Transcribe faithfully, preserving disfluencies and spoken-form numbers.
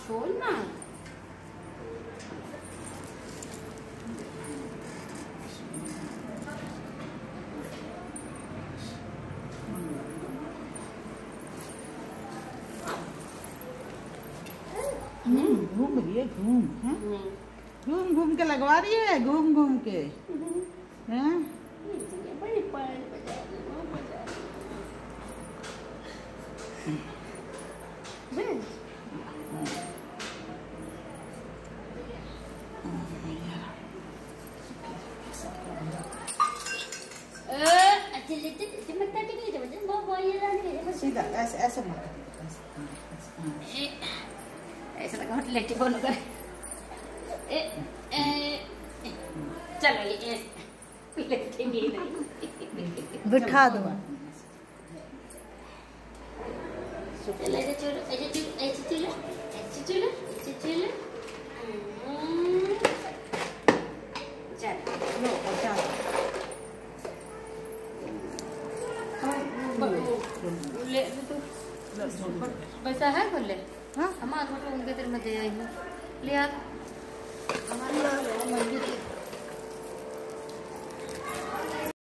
छोड़ना घूम रही है, घूम घूम घूम के लगवा रही है, घूम घूम के हैं। बड़ी पायल बजा सीधा ऐसे ऐसे मत ऐसा लगा लेटी बोलो कर चलो ये लेटी नहीं रही बिठा दो। चलो ऐसे चलो ऐसे चलो ऐसे चलो ऐसे चलो ऐसे चलो ले तो पैसा है बोले हाँ हमारे फोटो उनके तेरे में दे आई हूँ ले यार हमारे मंदिर